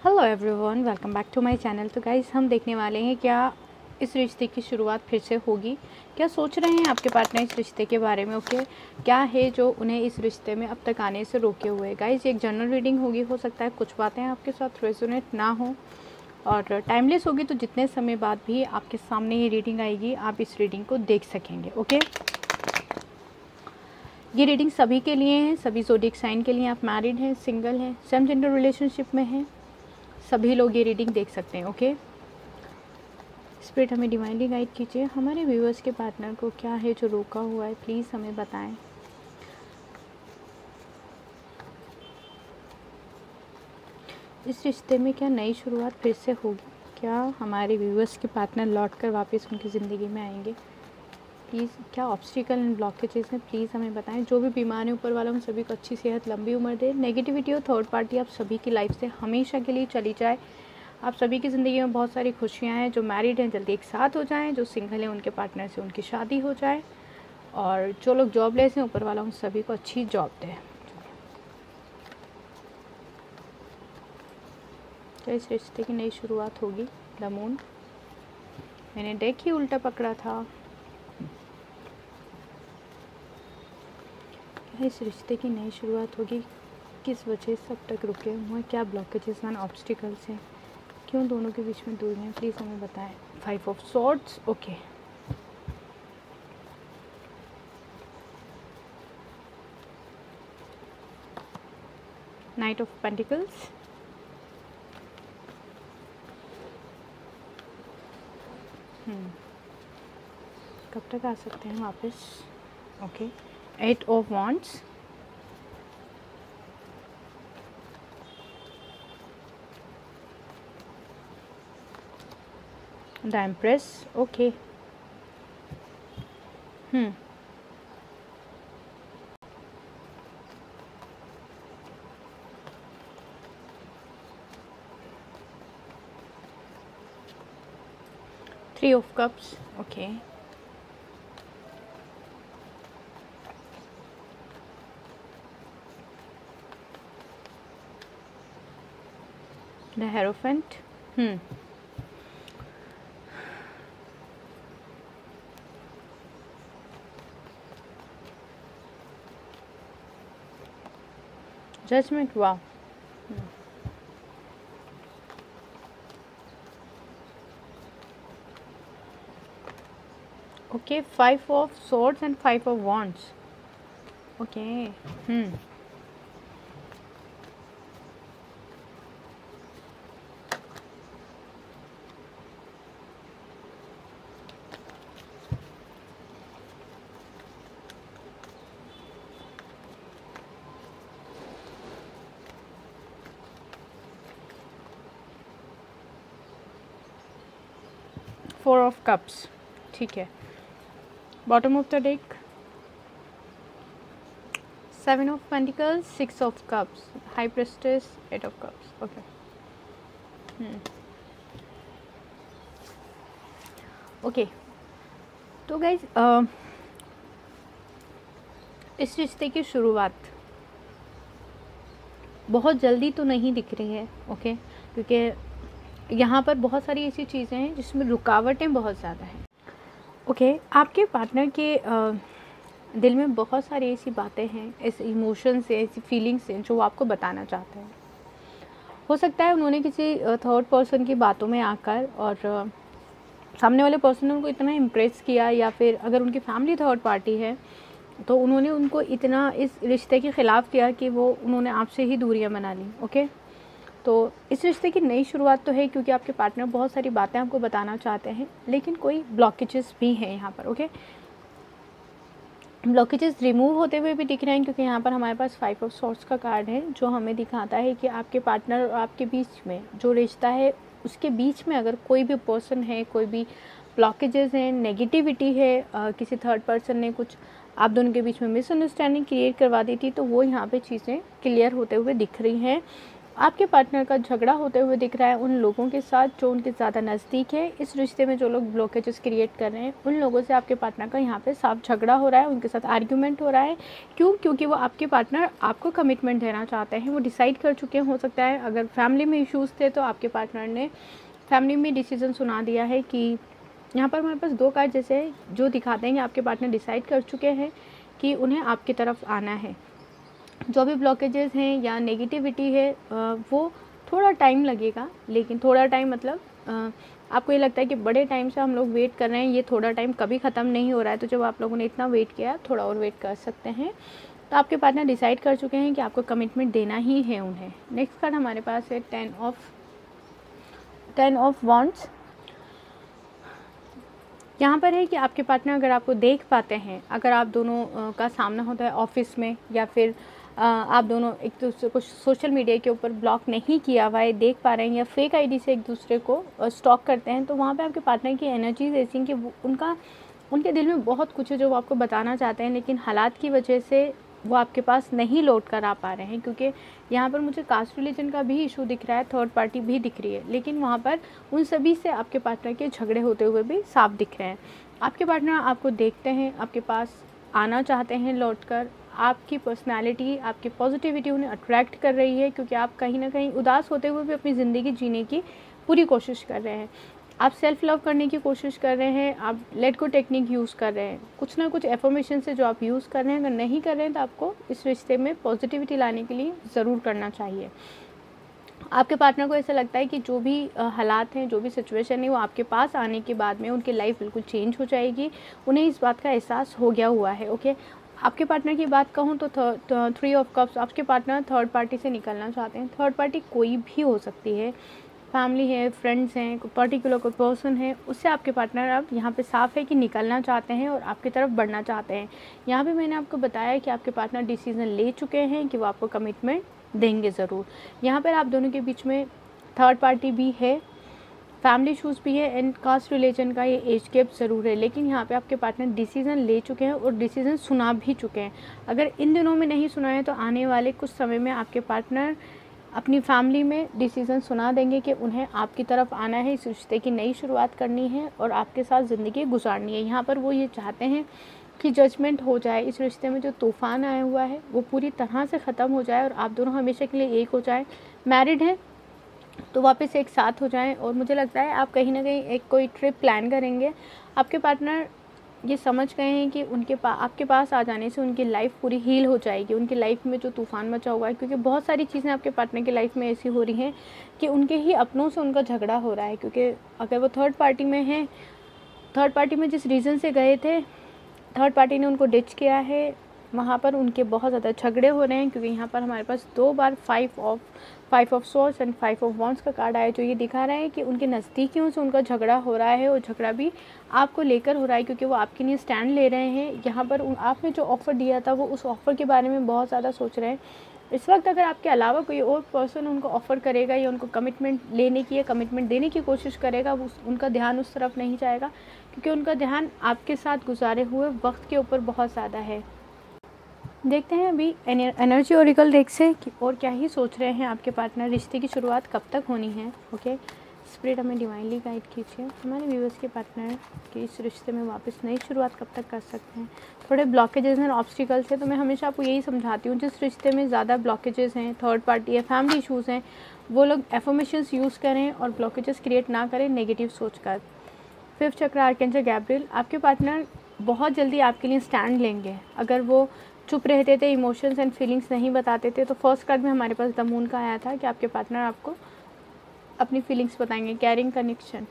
Hello everyone, welcome back to my channel. तो guys, हम देखने वाले हैं क्या इस रिश्ते की शुरुआत फिर से होगी। क्या सोच रहे हैं आपके पार्टनर इस रिश्ते के बारे में? ओके, क्या है जो उन्हें इस रिश्ते में अब तक आने से रोके हुए। गाइस, एक जनरल रीडिंग होगी, हो सकता है कुछ बातें आपके साथ रेजोनेट ना हो और टाइमलेस होगी, तो जितने समय बाद भी आपके सामने ये रीडिंग आएगी आप इस रीडिंग को देख सकेंगे। ओके, ये रीडिंग सभी के लिए है, सभी ज़ोडिएक साइन के लिए। आप मैरिड हैं, सिंगल हैं, सेम जेंडर रिलेशनशिप में हैं, सभी लोग ये रीडिंग देख सकते हैं। ओके, स्पिरिट हमें डिवाइनली गाइड कीजिए। हमारे व्यूअर्स के पार्टनर को क्या है जो रोका हुआ है, प्लीज़ हमें बताएं। इस रिश्ते में क्या नई शुरुआत फिर से होगी? क्या हमारे व्यूअर्स के पार्टनर लौट कर वापस उनकी ज़िंदगी में आएंगे? प्लीज़, क्या ऑब्स्टिकल एंड ब्लॉकेजेस हैं, प्लीज़ हमें बताएं। जो भी बीमार है ऊपर वाला उन सभी को अच्छी सेहत, लंबी उम्र दे। नेगेटिविटी और थर्ड पार्टी आप सभी की लाइफ से हमेशा के लिए चली जाए। आप सभी की ज़िंदगी में बहुत सारी खुशियाँ हैं। जो मैरिड हैं जल्दी एक साथ हो जाएं, जो सिंगल हैं उनके पार्टनर से उनकी शादी हो जाए, और जो लोग जॉबलेस हैं ऊपर वाला उन सभी को अच्छी जॉब दे। क्या इस रिश्ते की नई शुरुआत होगी? द मून, मैंने डेक ही उल्टा पकड़ा था। क्या इस रिश्ते की नई शुरुआत होगी? किस वजह से अब तक रुके हुए? क्या ब्लॉकेजेस एंड ऑब्स्टिकल्स हैं? क्यों दोनों के बीच में दूर हैं? प्लीज़ हमें बताएं। 5 of swords, okay, knight of pentacles, कब तक आ सकते हैं वापस? Okay, 8 of wands, the empress, okay, 3 of cups, okay, the hierophant, judgement, वाह, okay, 5 of swords and 5 of wands, okay, 4 of cups, ठीक है। Bottom of the deck, 7 of pentacles, 6 of cups, high priestess, 8 of cups, okay, okay. तो guys, इस रिश्ते की शुरुआत बहुत जल्दी तो नहीं दिख रही है, ओके, क्योंकि यहाँ पर बहुत सारी ऐसी चीज़ें हैं जिसमें रुकावटें बहुत ज़्यादा हैं। ओके, आपके पार्टनर के दिल में बहुत सारी ऐसी बातें हैं, ऐसे इमोशंस हैं, ऐसी फीलिंग्स हैं जो वो आपको बताना चाहते हैं। हो सकता है उन्होंने किसी थर्ड पर्सन की बातों में आकर और सामने वाले पर्सन ने उनको इतना इम्प्रेस किया, या फिर अगर उनकी फैमिली थर्ड पार्टी है तो उन्होंने उनको इतना इस रिश्ते के ख़िलाफ़ किया कि उन्होंने आपसे ही दूरियां बना ली। ओके, तो इस रिश्ते की नई शुरुआत तो है, क्योंकि आपके पार्टनर बहुत सारी बातें आपको बताना चाहते हैं, लेकिन कोई ब्लॉकेजेस भी हैं यहाँ पर। ओके, ब्लॉकेजेस रिमूव होते हुए भी दिख रहे हैं, क्योंकि यहाँ पर हमारे पास 5 ऑफ सॉर्ड्स का कार्ड है जो हमें दिखाता है कि आपके पार्टनर और आपके बीच में जो रिश्ता है उसके बीच में अगर कोई भी पर्सन है, कोई भी ब्लॉकेजेस हैं, नेगेटिविटी है, किसी थर्ड पर्सन ने कुछ आप दोनों के बीच में मिसअंडरस्टैंडिंग क्रिएट करवा दी थी, तो वो यहाँ पे चीज़ें क्लियर होते हुए दिख रही हैं। आपके पार्टनर का झगड़ा होते हुए दिख रहा है उन लोगों के साथ जो उनके ज़्यादा नज़दीक है। इस रिश्ते में जो लोग ब्लॉकेजेस क्रिएट कर रहे हैं उन लोगों से आपके पार्टनर का यहाँ पे साफ झगड़ा हो रहा है, उनके साथ आर्ग्यूमेंट हो रहा है। क्यों? क्योंकि वो आपके पार्टनर आपको कमिटमेंट देना चाहते हैं, वो डिसाइड कर चुके हैं। हो सकता है अगर फैमिली में इश्यूज़ थे तो आपके पार्टनर ने फैमिली में डिसीज़न सुना दिया है कि यहाँ पर हमारे पास 2 कार्ड जैसे जो दिखाते हैं कि आपके पार्टनर डिसाइड कर चुके हैं कि उन्हें आपकी तरफ आना है। जो भी ब्लॉकेजेस हैं या नेगेटिविटी है वो थोड़ा टाइम लगेगा, लेकिन थोड़ा टाइम मतलब आपको ये लगता है कि बड़े टाइम से हम लोग वेट कर रहे हैं, ये थोड़ा टाइम कभी ख़त्म नहीं हो रहा है, तो जब आप लोगों ने इतना वेट किया थोड़ा और वेट कर सकते हैं। तो आपके पार्टनर डिसाइड कर चुके हैं कि आपको कमिटमेंट देना ही है उन्हें। नेक्स्ट कार्ड हमारे पास है 10 ऑफ वॉन्ड्स। यहाँ पर है कि आपके पार्टनर अगर आपको देख पाते हैं, अगर आप दोनों का सामना होता है ऑफिस में या फिर आप दोनों एक दूसरे को सोशल मीडिया के ऊपर ब्लॉक नहीं किया हुआ है, देख पा रहे हैं या फेक आईडी से एक दूसरे को स्टॉक करते हैं, तो वहाँ पे आपके पार्टनर की एनर्जीज ऐसी हैं कि उनके दिल में बहुत कुछ है जो वो आपको बताना चाहते हैं, लेकिन हालात की वजह से वो आपके पास नहीं लौट कर आ पा रहे हैं। क्योंकि यहाँ पर मुझे कास्ट रिलीजन का भी इशू दिख रहा है, थर्ड पार्टी भी दिख रही है, लेकिन वहाँ पर उन सभी से आपके पार्टनर के झगड़े होते हुए भी साफ दिख रहे हैं। आपके पार्टनर आपको देखते हैं, आपके पास आना चाहते हैं लौटकर। आपकी पर्सनालिटी, आपकी पॉजिटिविटी उन्हें अट्रैक्ट कर रही है, क्योंकि आप कहीं ना कहीं उदास होते हुए भी अपनी ज़िंदगी जीने की पूरी कोशिश कर रहे हैं। आप सेल्फ लव करने की कोशिश कर रहे हैं, आप लेट गो टेक्निक यूज़ कर रहे हैं, कुछ ना कुछ एफर्मेशन से जो आप यूज़ कर रहे हैं। अगर नहीं कर रहे हैं तो आपको इस रिश्ते में पॉजिटिविटी लाने के लिए ज़रूर करना चाहिए। आपके पार्टनर को ऐसा लगता है कि जो भी हालात हैं, जो भी सिचुएशन है, वो आपके पास आने के बाद में उनकी लाइफ बिल्कुल चेंज हो जाएगी। उन्हें इस बात का एहसास हो गया हुआ है। ओके, आपके पार्टनर की बात कहूँ तो 3 ऑफ कप्स, आपके पार्टनर थर्ड पार्टी से निकलना चाहते हैं। थर्ड पार्टी कोई भी हो सकती है, फैमिली है, फ्रेंड्स हैं, कोई पर्टिकुलर कोई पर्सन है, उससे आपके पार्टनर अब यहाँ पे साफ है कि निकलना चाहते हैं और आपकी तरफ बढ़ना चाहते हैं। यहाँ पे मैंने आपको बताया कि आपके पार्टनर डिसीज़न ले चुके हैं कि वो आपको कमिटमेंट देंगे ज़रूर। यहाँ पर आप दोनों के बीच में थर्ड पार्टी भी है, फैमिली इशूज़ भी है एंड कास्ट रिलीजन का ये एज गैप ज़रूर है, लेकिन यहाँ पे आपके पार्टनर डिसीज़न ले चुके हैं और डिसीज़न सुना भी चुके हैं। अगर इन दिनों में नहीं सुना है तो आने वाले कुछ समय में आपके पार्टनर अपनी फैमिली में डिसीज़न सुना देंगे कि उन्हें आपकी तरफ आना है, इस रिश्ते की नई शुरुआत करनी है और आपके साथ ज़िंदगी गुजारनी है। यहाँ पर वो ये चाहते हैं कि जजमेंट हो जाए, इस रिश्ते में जो तूफ़ान आया हुआ है वो पूरी तरह से ख़त्म हो जाए और आप दोनों हमेशा के लिए एक हो जाए। मैरिड हैं तो वापस एक साथ हो जाएं। और मुझे लगता है आप कहीं ना कहीं एक कोई ट्रिप प्लान करेंगे। आपके पार्टनर ये समझ गए हैं कि आपके पास आ जाने से उनकी लाइफ पूरी हील हो जाएगी, उनकी लाइफ में जो तूफ़ान मचा हुआ है, क्योंकि बहुत सारी चीज़ें आपके पार्टनर की लाइफ में ऐसी हो रही हैं कि उनके ही अपनों से उनका झगड़ा हो रहा है। क्योंकि अगर वो थर्ड पार्टी में हैं, थर्ड पार्टी में जिस रीज़न से गए थे, थर्ड पार्टी ने उनको डिच किया है, वहाँ पर उनके बहुत ज़्यादा झगड़े हो रहे हैं। क्योंकि यहाँ पर हमारे पास 2 बार 5 of swords and 5 of wands का कार्ड आया, जो ये दिखा रहा है कि उनके नज़दीकियों से उनका झगड़ा हो रहा है और झगड़ा भी आपको लेकर हो रहा है, क्योंकि वो आपके लिए स्टैंड ले रहे हैं। यहाँ पर आपने जो ऑफ़र दिया था वो उस ऑफ़र के बारे में बहुत ज़्यादा सोच रहे हैं। इस वक्त अगर आपके अलावा कोई और पर्सन उनको ऑफ़र करेगा या उनको कमिटमेंट लेने की या कमिटमेंट देने की कोशिश करेगा, उनका ध्यान उस तरफ नहीं जाएगा, क्योंकि उनका ध्यान आपके साथ गुजारे हुए वक्त के ऊपर बहुत ज़्यादा है। देखते हैं अभी एनर्जी ओरेकल डेक से कि और क्या ही सोच रहे हैं आपके पार्टनर, रिश्ते की शुरुआत कब तक होनी है। ओके, स्पिरिट हमें डिवाइनली गाइड कीजिए, हमारे व्यूअर्स के पार्टनर के इस रिश्ते में वापस नई शुरुआत कब तक कर सकते हैं। थोड़े ब्लॉकेजेस हैं, ऑब्स्टिकल्स हैं, तो मैं हमेशा आपको यही समझाती हूँ, जिस रिश्ते में ज़्यादा ब्लॉकेजेस हैं, थर्ड पार्टी है, फैमिली इशूज़ हैं, वो लोग एफर्मेशंस यूज़ करें और ब्लॉकेजेस क्रिएट ना करें नेगेटिव सोच कर। 5th चक्र आर्कएंजल गैब्रियल, आपके पार्टनर बहुत जल्दी आपके लिए स्टैंड लेंगे। अगर वो चुप रहते थे, इमोशंस एंड फीलिंग्स नहीं बताते थे, तो फर्स्ट कार्ड में हमारे पास द मून का आया था कि आपके पार्टनर आपको अपनी फीलिंग्स बताएंगे, कैरिंग कनेक्शन।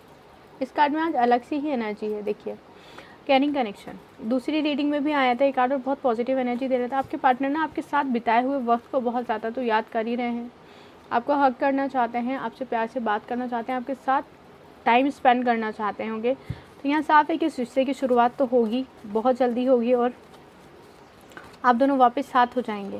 इस कार्ड में आज अलग सी ही एनर्जी है, देखिए कैरिंग कनेक्शन। दूसरी रीडिंग में भी आया था एक कार्ड और बहुत पॉजिटिव एनर्जी दे रहा था। आपके पार्टनर ना आपके साथ बिताए हुए वक्त को बहुत ज़्यादा तो याद कर ही रहे हैं, आपको हग करना चाहते हैं, आपसे प्यार से बात करना चाहते हैं, आपके साथ टाइम स्पेंड करना चाहते होंगे। तो यहाँ साफ है कि इस रिश्ते की शुरुआत तो होगी, बहुत जल्दी होगी और आप दोनों वापस साथ हो जाएंगे।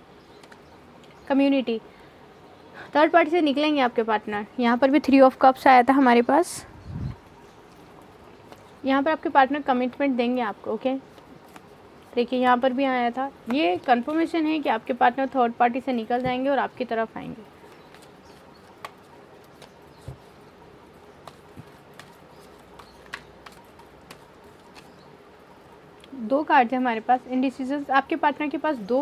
कम्युनिटी, थर्ड पार्टी से निकलेंगे आपके पार्टनर। यहाँ पर भी 3 ऑफ कप्स आया था हमारे पास। यहाँ पर आपके पार्टनर कमिटमेंट देंगे आपको। ओके, देखिए यहाँ पर भी आया था, ये कंफर्मेशन है कि आपके पार्टनर थर्ड पार्टी से निकल जाएंगे और आपकी तरफ आएंगे। दो कार्ड है हमारे पास, इनडिसीजन। आपके पार्टनर के पास दो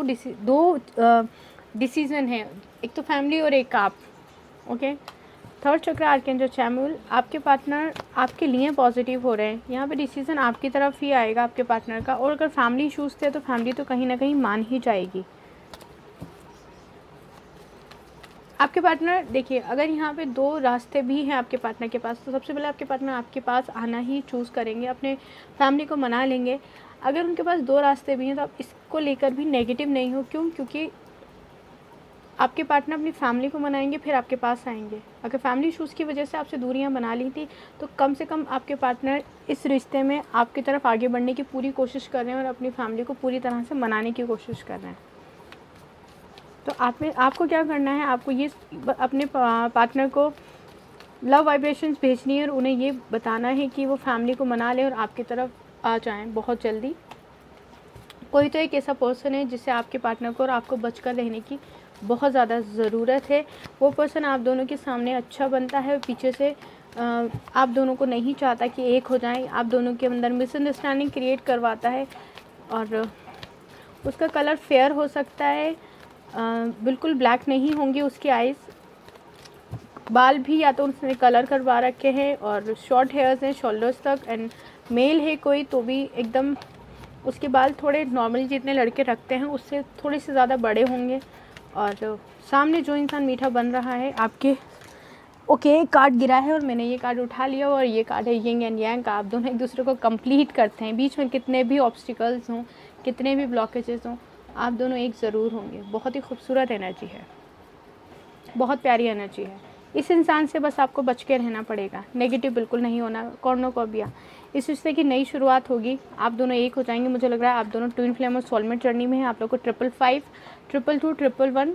डिसीजन है, एक तो फैमिली और एक आप। ओके, थर्ड चक्र आर्कएंजल चैमुल, आपके पार्टनर आपके लिए पॉजिटिव हो रहे हैं। यहाँ पे डिसीजन आपकी तरफ ही आएगा आपके पार्टनर का, और अगर फैमिली इशूज़ थे तो फैमिली तो कहीं ना कहीं मान ही जाएगी। आपके पार्टनर देखिए, अगर यहाँ पे दो रास्ते भी हैं आपके पार्टनर के पास, तो सबसे पहले आपके पार्टनर आपके पास आना ही चूज़ करेंगे, अपने फैमिली को मना लेंगे। अगर उनके पास दो रास्ते भी हैं तो आप इसको लेकर भी नेगेटिव नहीं हो। क्यों? क्योंकि आपके पार्टनर अपनी फैमिली को मनाएंगे, फिर आपके पास आएंगे। अगर फैमिली इशूज़ की वजह से आपसे दूरियां बना ली थी, तो कम से कम आपके पार्टनर इस रिश्ते में आपकी तरफ आगे बढ़ने की पूरी कोशिश कर रहे हैं और अपनी फैमिली को पूरी तरह से मनाने की कोशिश कर रहे हैं। तो आपको क्या करना है, आपको ये अपने पार्टनर को लव वाइब्रेशंस भेजनी है और उन्हें ये बताना है कि वो फैमिली को मना लें और आपकी तरफ आ जाएं बहुत जल्दी। कोई तो एक ऐसा पर्सन है जिससे आपके पार्टनर को और आपको बचकर रहने की बहुत ज़्यादा ज़रूरत है। वो पर्सन आप दोनों के सामने अच्छा बनता है, पीछे से आप दोनों को नहीं चाहता कि एक हो जाएं, आप दोनों के अंदर मिसअंडरस्टैंडिंग क्रिएट करवाता है। और उसका कलर फेयर हो सकता है, बिल्कुल ब्लैक नहीं होंगी उसकी आइज़। बाल भी या तो उसने कलर करवा रखे हैं और शॉर्ट हेयर्स हैं शोल्डर्स तक। एंड मेल है कोई तो भी एकदम उसके बाल थोड़े नॉर्मली जितने लड़के रखते हैं उससे थोड़े से ज़्यादा बड़े होंगे। और सामने जो इंसान मीठा बन रहा है आपके, ओके, कार्ड गिरा है और मैंने ये कार्ड उठा लिया और ये कार्ड है यिंग एंड यांग का। आप दोनों एक दूसरे को कंप्लीट करते हैं, बीच में कितने भी ऑब्स्टिकल्स हों, कितने भी ब्लॉकेजेस हों, आप दोनों एक ज़रूर होंगे। बहुत ही खूबसूरत एनर्जी है, बहुत प्यारी एनर्जी है। इस इंसान से बस आपको बच के रहना पड़ेगा, नेगेटिव बिल्कुल नहीं होना। कॉर्नोकोबिया, इस रिश्ते की नई शुरुआत होगी, आप दोनों एक हो जाएंगे। मुझे लग रहा है आप दोनों ट्विन फ्लेम और सोलमेट जर्नी में हैं। आप लोग को 555, 222, 111,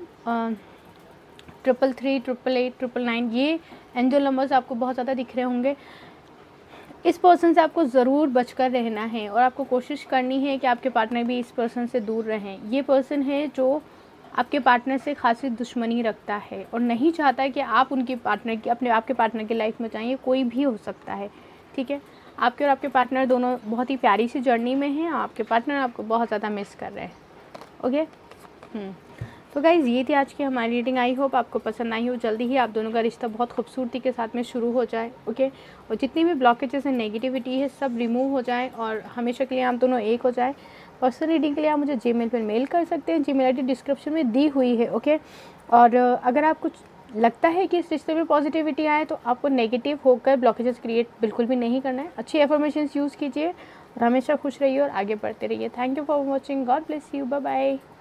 333, 888, 999 ये एंजल नंबर्स आपको बहुत ज़्यादा दिख रहे होंगे। इस पर्सन से आपको ज़रूर बचकर रहना है और आपको कोशिश करनी है कि आपके पार्टनर भी इस पर्सन से दूर रहें। ये पर्सन है जो आपके पार्टनर से खासी दुश्मनी रखता है और नहीं चाहता कि आप उनकी पार्टनर की आपके पार्टनर की लाइफ में जाइए। कोई भी हो सकता है, ठीक है। आपके और आपके पार्टनर दोनों बहुत ही प्यारी सी जर्नी में हैं। आपके पार्टनर आपको बहुत ज़्यादा मिस कर रहे हैं। ओके, तो गाइज़ ये थी आज की हमारी रीडिंग। आई होप आपको पसंद आई हो। जल्दी ही आप दोनों का रिश्ता बहुत खूबसूरती के साथ में शुरू हो जाए। ओके, और जितनी भी ब्लॉकेजेस हैं, नेगेटिविटी है, सब रिमूव हो जाए और हमेशा के लिए आप दोनों एक हो जाए। पर्सनल रीडिंग के लिए आप मुझे जीमेल पर मेल कर सकते हैं, जीमेल आईडी डिस्क्रिप्शन में दी हुई है। ओके, और अगर आप कुछ लगता है कि इस रिश्ते में पॉजिटिविटी आए तो आपको नेगेटिव होकर ब्लॉकेजेस क्रिएट बिल्कुल भी नहीं करना है। अच्छी एफर्मेशंस यूज़ कीजिए और हमेशा खुश रहिए और आगे बढ़ते रहिए। Thank you for watching. God bless you. Bye bye.